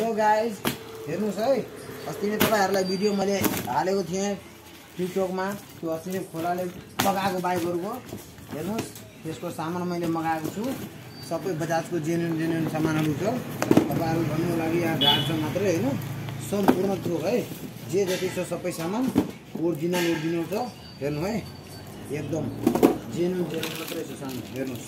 Hello guys, हेर्नुस् है, अस्ति नै तपाईहरुलाई भिडियो मैले हालेको थिएँ टिकटकमा। त्यो अस्ति नै खोलाले मगाएको बाइकहरुको हेर्नुस्, त्यसको सामान मैले मगाएको छु। सबै बजाजको जेन्युन सामानहरु छ। तपाईहरु भन्नुको लागि यहाँ ढाड छ मात्रै हैन, सम्पूर्ण थोक है। जे जति छ सबै सामान ओरिजिनल छ। हेर्नु है, एकदम जेन्युन मात्रै छ सामान। हेर्नुस्,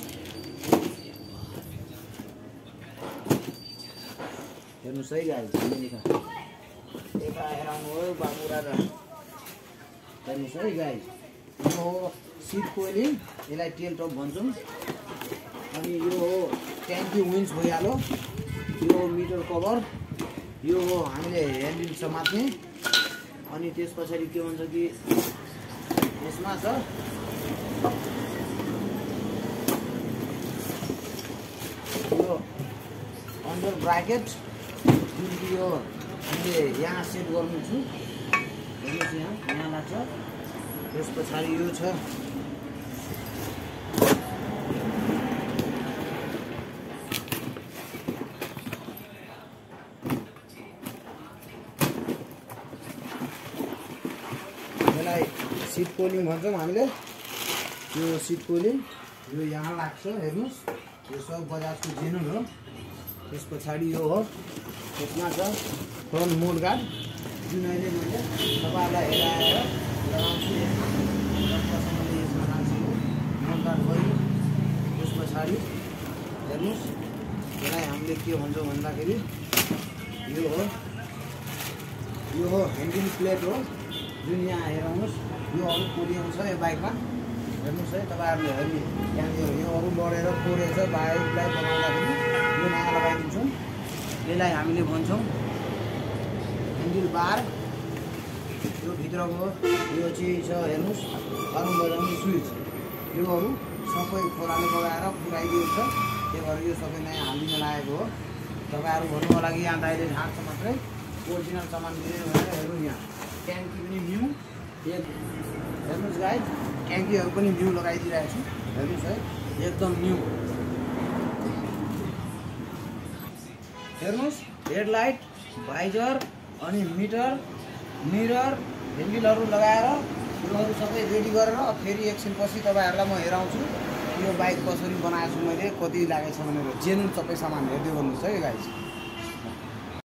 हेर्नुस् है गाइज, यता हेर आउनु हो बाबुरा र। हेर्नुस् है गाइज, यो हो सिट कोइलिङ, यसलाई टेल टप भन्छौँ। अनि यो हो ट्याङ्की विन्च भइहाल्यो। यो हो मिटर कभर, यो हो हामीले ह्यान्डल समात्ने। अनि त्यस पछाडि के हुन्छ कि यसमा छ यो अन्डर ब्राकेट, जुन कि यो हामीले यहाँ सेट गर्नु छु। हेर्नुहोस्, यहाँ लाग्छ। त्यस पछाडि यो छ यसलाई सिट कोलिङ भन्छौँ हामीले। यो सिट कोलिङ यो यहाँ लाग्छ। हेर्नुहोस्, यो सब बजाजको जेन्युन हो। त्यस पछाडि यो हो, यसमा छ फ्रन्ट मोड गार्ड, जुन अहिले मैले तपाईँहरूलाई हेराएर लगाउँछु। यसमा लाग्छ मोड गार्ड भयो। त्यस पछाडि हेर्नुहोस्, यसलाई हामीले के भन्छौँ भन्दाखेरि यो हो ह्यान्डल प्लेट हो, जुन यहाँ हेराउनुहोस्। यो अरू कोरिएको छ यो बाइकमा। हेर्नुहोस् है तपाईँहरूले, यहाँनिर यो अरू लडेर कोरेछ बाइकलाई बनाउँदाखेरि यो नयाँ लगाइदिन्छौँ। यसलाई हामीले भन्छौँ ह्यान्डल बार। यो भित्रको यो चाहिँ छ, हेर्नुहोस्, हर्न बजाउने स्विच। योहरू सबै खोलाले बगाएर पुऱ्याइदिएको छ। त्यही भएर यो सबै नयाँ हालिदिन लागेको हो। तपाईँहरू भन्नुको लागि यहाँ दाइले ढाँट्छ मात्रै, ओरिजिनल सामान दिने भनेर। हेर्नु, यहाँ ट्याङ्की पनि न्यू। हेर्नुहोस् गाइज, ट्याङ्कीहरू पनि न्यू लगाइदिइरहेको छु। हेर्नुहोस् है, एकदम न्यू। हेर्नुहोस्, हेडलाइट, भाइजर, अनि मिरर ह्यान्डलहरू लगाएर योहरू सबै रेडी गरेर फेरि एकछिनपछि तपाईँहरूलाई म हेराउँछु यो बाइक कसरी बनाएको छु मैले, कति लागेको छ भनेर। जेन्युन सबै सामान हेर्दै गर्नुहोस् है गाइज।